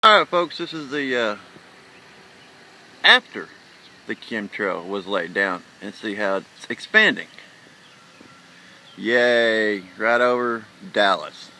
Alright folks, this is the after the chemtrail was laid down, and see how it's expanding. Yay, right over Dallas.